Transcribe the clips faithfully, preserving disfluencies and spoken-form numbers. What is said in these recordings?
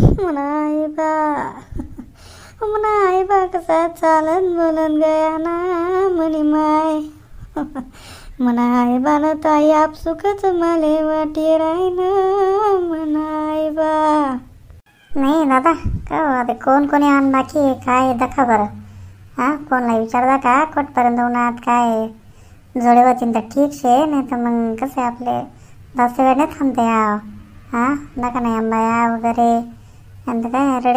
म्हणाय बा म्हणाय बा कसा चालत बोलत गया ना म्हणी माय म्हणाय बा न ताई आपसुकच माले वाटे राहीन म्हणाय बा. नाही दादा का ते कोण कोणी आण बाकी काय दाखवा बरं. हां कोणला विचारता का कोटपर्यंत उन्हात काय जोडे होतीन तर ठीक शे, नाही तर मग कसे आपले जास्त वेळ नाही थांबते या. हां नका नाही आंबाया वगैरे नंतर काय रडे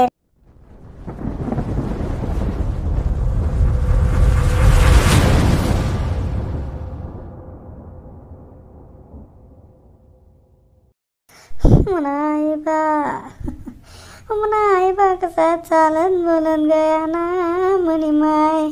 म्हणाय बा म्हणाय बा कसा चालत बोलत गया ना म्हणी माय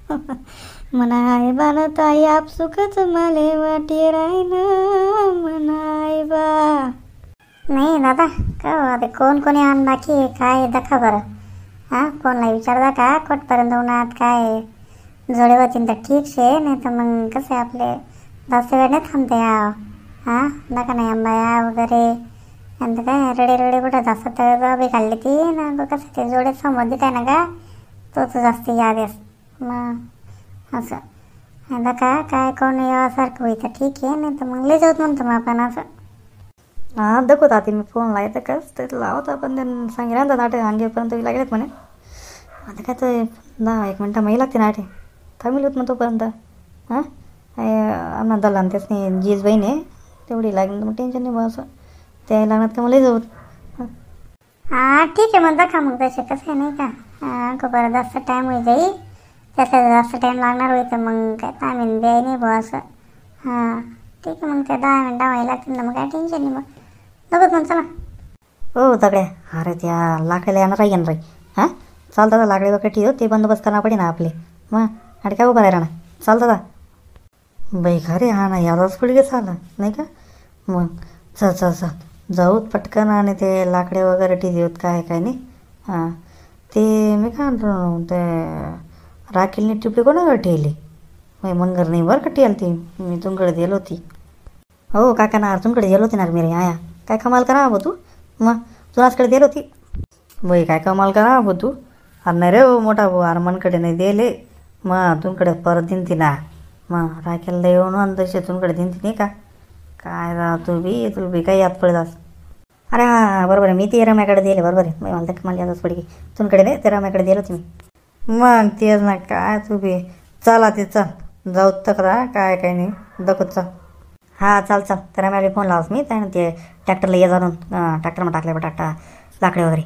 म्हणाय बा न ताई आपसुकच माले वाटे राहीन म्हणाय बा. नाही दादा का ते कोण कोणी आण बाकी काय दाखवा बरं. हां कोणला विचारता का कोटपर्यंत उन्हात काय जोडे होतीन तर ठीक शे, नाही तर मग कसे आपले जास्त वेळ नाही थांबते या. हां नका नाही आंबाया वगैरे नंतर काय रडे रडे कुठं जास्त तळ बी काढली ती ना कसं ते जोडे संबंधित आहे ना का तोच जास्त याद आहे मग असं. आता का काय कोण यासारखं होईल तर ठीक आहे, नाही तर मग लय जाऊत म्हणतो मग आपण असं. हां दाखवत आते मी फोन लावतं कस ते लावत आपण त्यांना सांगितलं ना नाटे अंगेपर्यंत लागलेत म्हणे. आता काय तर दहा एक मिनटं माही लागते नाटे थांबील होत मग तोपर्यंत. हां आम्हाला दला तेच नाही जीज बहीण आहे तेवढी लागेल मग टेन्शन नाही बा असं त्या लागणार का मला जाऊ. हां ठीक आहे मग दाखवा मग तसे कसं आहे नाही का. हां का बरं जास्त टाईम होईल जाईल त्याचा जास्त टाईम लागणार होईल तर मग काय दहा मिनिट द्याय नाही बा असं. हां ठीक आहे मग त्या दहा मिनिटं व्हायला लागतील ना मग काय टेन्शन नाही मग बघत मग चला. हो दगड्या अरे त्या लाकड्याला येणार आहे येणार आहे. हां चाल दादा लाकडे वगैरे ठेव ते बंदोबस्त करणार पडे ना आपले मग आणि काय उभं राहिला ना चाल दादा. बाई खरे हा ना यालाच पुढे गे चालं नाही का मग चल चल चल जाऊत पटकन आणि ते लाकडे वगैरे ठेवत काय काय नाही. हां ते मी काय म्हणतो ते राखीलनी टिपडी कोणाकडे ठेवली मग मनगर नाही बरं का ठेल ती मी तुमकडे दिली होती. हो काका ना तुमकडे गेलो होती ना मेरे आया काय कमाल करा बो तू मग तुलाचकडे दिली होती. बाई काय कमाल करा बो तू अरे नाही रे हो मोठा भाऊ अरे मनकडे नाही दिले मग तुमकडे परत दिन ती ना मग राखेला येऊन आणि तसे तुमकडे दिन ती नाही का काय रा तू बी तू बी काही याद पडत. अरे हां बरोबर आहे मी ते रम्याकडे दिले बरोबर आहे मला तर मला यादच पडली तुमकडे नाही ते रम्याकडे दिलं होती मी. मग तेच ना काय तू बी चला ते चल जाऊ तक्रा काय काय नाही दखत चल. हां चाल चाल तर रम्याला फोन लावस मी त्यानं ते ट्रॅक्टरला ये जाणून ट्रॅक्टरमध्ये टाकले बटाटा लाकडे वगैरे.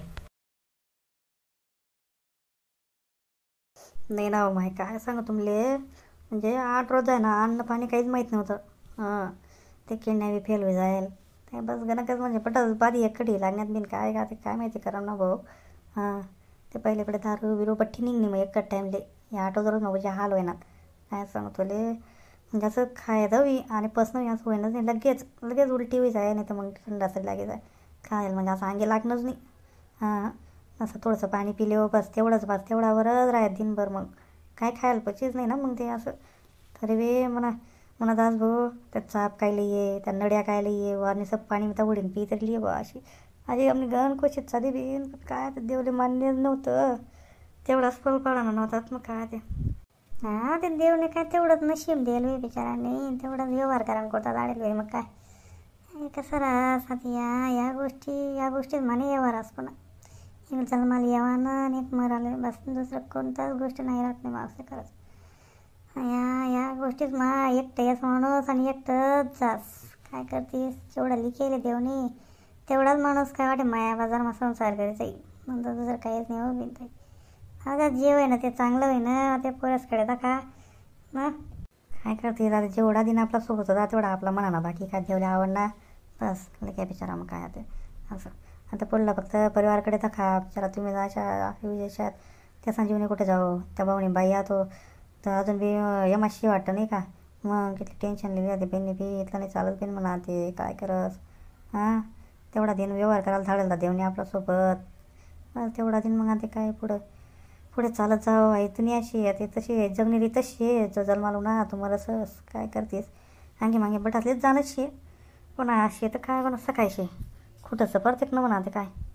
नाही ना माही काय सांगू तुमले म्हणजे आठ रोज आहे ना अन्न पाणी काहीच माहीत नव्हतं. हां ते किडण्या बी फेल होई जाईल काय बस गणकच म्हणजे पटल पाधी एक कडी लागण्यात बिन काय का ते काय माहिती करा ना भाऊ. हां ते पहिलेकडे दारू बिरू पट्टी निघली मग एक टाईमले या आठवत रोज नव्हते हाल होईनात काय सांगू तुले म्हणजे असं खाय दवी आणि पसनं असं होईनच नाही लगेच लगेच उलटी होई जाय नाही तर मग थंडासरी लागे जाय खायला म्हणजे असं अंगे लागणंच नाही. हां असं थोडंसं पाणी पिले हो बस तेवढंच बस तेवढावरच राहत दिनभर मग काय खायला पचीच नाही ना मग ते असं. तरी बी म्हणा म्हणत आज भाऊ त्या चाप कायला ये त्या नड्या कायला ये आणि सब पाणी तर उडीन पी तरी लिहि बा अशी आधी आम्ही गण कोशित साधी बिन काय ते देवले मान्य नव्हतं तेवढाच फल पडा नव्हतात मग काय ते. हां ते देवने काय तेवढंच नशीब द्यायला बिचाराने तेवढंच व्यवहार करा करतात आडेल मग काय कसं राहस आता या या गोष्टी या गोष्टीत म्हणे व्यवहारच पण एक जन्माला येवानं आणि एक मराले बस दुसरं कोणत्याच गोष्टी नाही राहत नाही मावसे खरंच. या या गोष्टीत मा एकटेच माणूस आणि एकटंच जास काय करतेस जेवढं लिखेले देवने तेवढाच माणूस काय वाटे माया बाजार मा संसार करायचा नंतर दुसरं काहीच नाही हो बिनताई. आता जे होय ना ते चांगलं होई ना ते पोरसकडे दाखा ना काय करते दादा जेवढा दिन आपला सोबत होता तेवढा आपला म्हणा ना बाकी काय जेवढे आवडणार बस काय बिचारा मग काय ते असं. आता पुढला फक्त परिवारकडे दाखा बिचारा तुम्ही अशा विदेशात त्याचा जीवने कुठे जाऊ त्या भाऊनी बाई तो तर अजून बी यमाशी वाटतं नाही का मग किती टेन्शन लिहिली ते पेनने बी इथलं नाही चालत पेन म्हणा ते काय करस. हां तेवढा दिन व्यवहार करायला धाडेल तर देवने आपल्यासोबत तेवढा दिन मग ते काय पुढं पुढे चालत जावं आहे तुम्ही अशी आहे ते तशी आहे जगणारी तशी आहे जो जन्मालो ना तुम्हाला सहस काय करतेस अंगे मागे बटातलेच जाणंच शे पुन्हा अशी तर काय कोणा सकाळशी कुठंच प्रत्येक न म्हणा ते काय.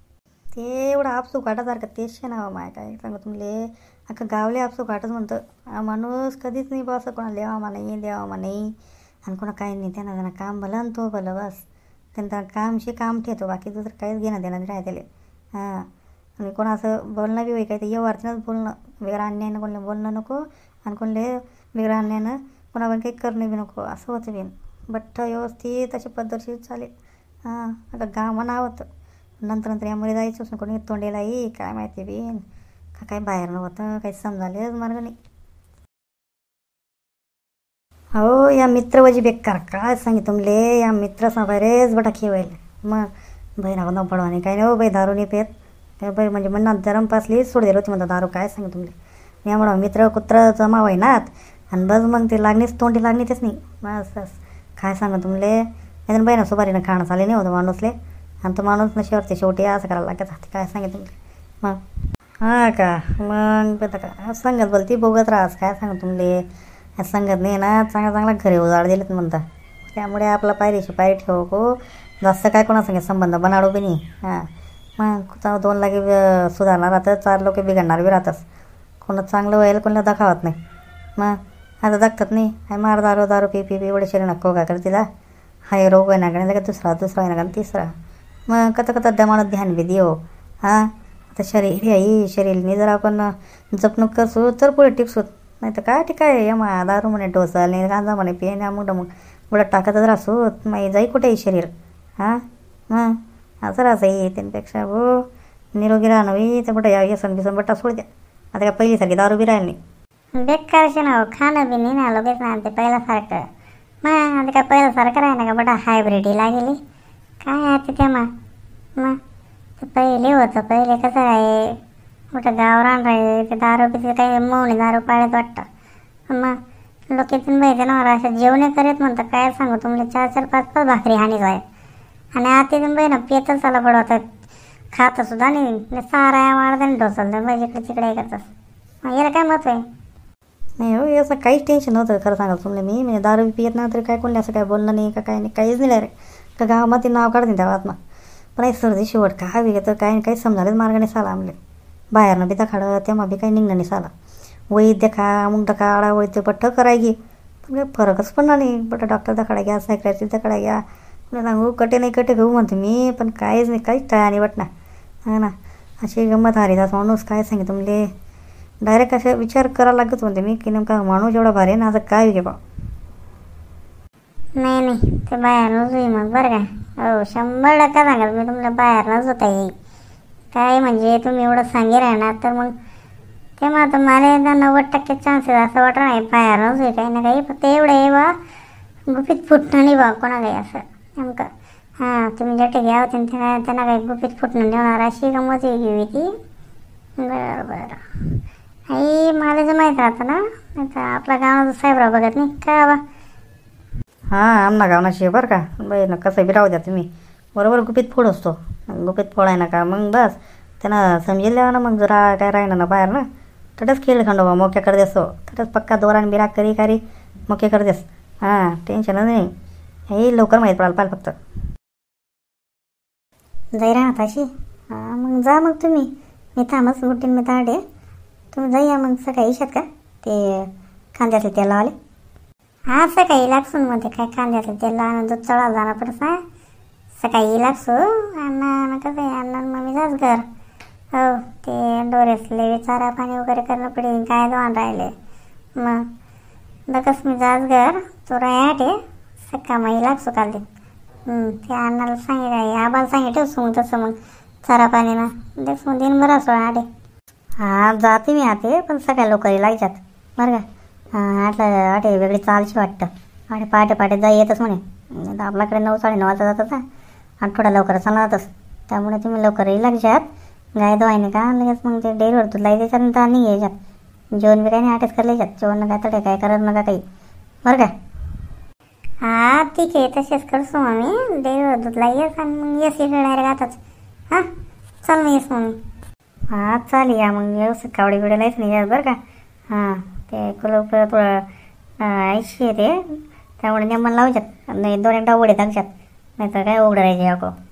ते एवढं आपसू काटासारखं तेच शे ना माय काय सांगू तुमले अख्खं गावले आपसू काटच म्हणतं. हा माणूस कधीच नाही बस कोणाला द्यावा मा नाही द्यावा मा नाही आणि कोणा काही नाही. त्यांना त्यांना काम भलं आणि तो भलं बस. त्यांना कामशी काम ठेवतो बाकी दुसरं काहीच घेणं देणं नाही त्याला. हां आणि कोणा असं बोलणं बी होई काही ते व्यवहारतीनंच बोलणं वेगळं अन्यायानं कोणले बोलणं नको आणि कोणले वेगळं अन्यायानं कोणावर काही करणं बी नको असं होतं बिन. बठ्ठ व्यवस्थित अशी पद्धतशीर चालेल. हां आता गाव म्हणावं होतं नंतर नंतर यामुळे जायचंच ना कोणी तोंडेला येई काय माहिती बिन का काय बाहेर नव्हतं काही समजालेच मार्ग नाही. हो या मित्र वजी बेकार काय सांगे तुमले या मित्र बरेच बटा खेवायला. मग बहिणा न पडवाने काय नाही हो बाई दारू नाही पेत काय बाई म्हणजे म्हणणार धरम पासली सोड दिलं होती म्हणतात दारू काय सांगे तुमले यामुळं मित्र कुत्र जमा होईनात आणि बस मग ते लागणीच तोंडी लागणी तेच नाही बस बस काय सांगा तुमले नाही बहिणा सुपारीनं खाणं चाले नाही होतं माणूसले आणि तो माणूस न शेवटते शेवटी असं करायला लागत काय सांगे तुमले. मग हां का मग आता का संगत बोलती बोगत राहस काय सांगा तुमले संगत नाही ना चांगला चांगला घरी उजाड दिलेत म्हणता त्यामुळे आपला पायरीशी पायरी ठेवू को जास्त काय कोणा सांगे संबंध बनाडू बी नाही. हां मग दोन लागे सुधारणार राहतं चार लोक बिघडणार बी राहतच कोणा चांगलं व्हायला कोणाला दाखवत नाही. मग आता दाखवत नाही हाय मार दारू दारू पी पी पी एवढे शरीर नको का करते तिला हाय रोग आहे ना का दुसरा दुसरा आहे ना का तिसरा मग कथा कथा दमानं ध्यान बी देऊ. हां आता शरीर हे शरीरने जर आपण जपणूक करसू तर पुढे टिकसूत नाही तर काय ठीक आहे यमा दारू म्हणे डोसाले गांजा म्हणे पिणे मुठं मग उलट टाकतच राहसू मग जाई कुठेही शरीर. हां हां असं राहतं आहे त्यांच्यापेक्षा हो निरोगी राहणं होई तर बटं या व्यसन बिसन बट्टा सोड द्या आता काय पहिलीसारखी दारू बी राहिली नाही. बेकार शे ना खाणं बी नाही ना लगेच ना ते पहिल्यासारखं मग आता काय पहिल्यासारखं राही ना का बटा हायब्रिडी लागेली काय आता ते मग मग ते पहिले होतं पहिले कसं आहे मोठं गावरान राहिले ते दारू पिते काही मौनी दारू पाळत वाटतं मग लोक इथून माहिती ना मला असं जेवणे करीत म्हणतं काय सांगू तुमले चार चार पाच पाच भाकरी हानी जाय आणि आता इथून बाई ना पेतच आला पडवतात खातं सुद्धा नाही सारा मारत आणि ढोसल तर बाई इकडे तिकडे करतात मग याला काय महत्व आहे. नाही हो असं काहीच टेन्शन नव्हतं खरं सांगा तुम्हाला मी म्हणजे दारू पियत ना तरी काय कोणी असं काय बोलणं नाही का काय नाही काहीच नाही रे का गावामध्ये नाव काढते त्या गावात मग पण एक सर्दी शेवट का हवी घेतं काय काही समजायलाच मार्गाने साला आमले बाहेरनं बी खाडं तेव्हा बी काही निघणं नाही साला वैद्य खा मुंग खा आडा वैद्य पट्ट करायची पण काही फरकच पडणार नाही बट डॉक्टर दाखडा घ्या सायकॅट्री दाखडा घ्या पुन्हा सांगू कटे नाही कटे घेऊ म्हणतो मी पण काहीच नाही काहीच टाळा नाही वाटणार हा ना अशी गंमत हारीदास माणूस काय सांगे तुमले डायरेक्ट असं विचार करायला लागत म्हणते मी की नेमका माणूस एवढा भारी ना असं काय घे बा. नाही नाही ते बाहेरनंच होई मग बरं का हो शंभर टक्का सांगाल मी तुम्हाला बाहेरनंच होता येईल काय म्हणजे तुम्ही एवढं सांगे राहणार तर मग ते मग आता मला एकदा नव्वद टक्के चान्सेस असं वाटत नाही बाहेरनंच होई काही ना काही फक्त एवढं आहे बा गुपित फुटणं नाही बा कोणा काही असं नेमकं हां तुम्ही जटे घ्या होते त्यांना त्यांना काही गुपित फुटणं देणार अशी गमत वेगळी ती बरं बरं आई मला जर माहीत राहतं ना आता आपला गावाचा साहेबराव बघत नाही काय बाबा. हां आमना गावनाशी बरं का बाई ना कसं बी राहू द्या तुम्ही बरोबर गुपित फोड असतो गुपित फोडाय ना का मग बस त्यांना समजेल ना मग जरा काय राहिना ना बाहेर ना तटच खेळ खंडोबा मोक्या कर देसो तटच पक्का दोरान बिराक करी करी मोक्या कर देस हां टेन्शनच नाही हे लवकर माहीत पडाल पाल फक्त जाई राहत अशी हां मग जा मग तुम्ही मी थांबच गुटीन मी ताडे तुम्ही जाऊया मग सकाळी येशात का ते कांद्याचे तेल लावले हां सकाळी लागसून मग ते काय कांद्याचं तेल लावणं दूध चढावं जाणं पडत ना सकाळी लागसो अण्णा कसं आहे अण्णा मम्मी जाच घर हो ते डोरेसले चारा पाणी वगैरे करणं पडेल काय दोन राहिले मग बघस मी जाच घर तो राहते सकाळ मग लागसो काल ते अण्णाला सांगे आबाला सांगे ठेवसो मग तसं मग चारा पाणी ना देस मग दिन बरं असो आटे हां जाते मी आते पण सकाळी लवकर लागतात बरं का हां आटलं आटे वेगळी चालशी वाटतं आटे पहाटे पहाटे जा येतच म्हणे आपल्याकडे नऊ साडे नऊ वाजता जातात ना आणि थोडा लवकर चालला जातच त्यामुळे तुम्ही लवकरही लागशात गाय धुवायने का लगेच मग ते डेअरीवर दूध लाई त्याच्यानंतर नाही यायच्यात जेवण बी काही नाही आटेच करले जात जेवण काय तडे काय करत नका काही बरं का हां ठीक आहे तसेच करसो मग मी डेअरीवर दूध लाई येस आणि मग येस इकडे डायरेक्ट आताच हां चल मग येस मग मी हां चालेल या मग व्यवस्थित कावडी बिवडी लायच नाही यास बरं का हां ते कुलप थोडं ऐंशी आहे ते त्यामुळे नेमन लावच्यात नाही दोन एकदा उघडे टाकशात नाही तर काय उघडं राहायचे अको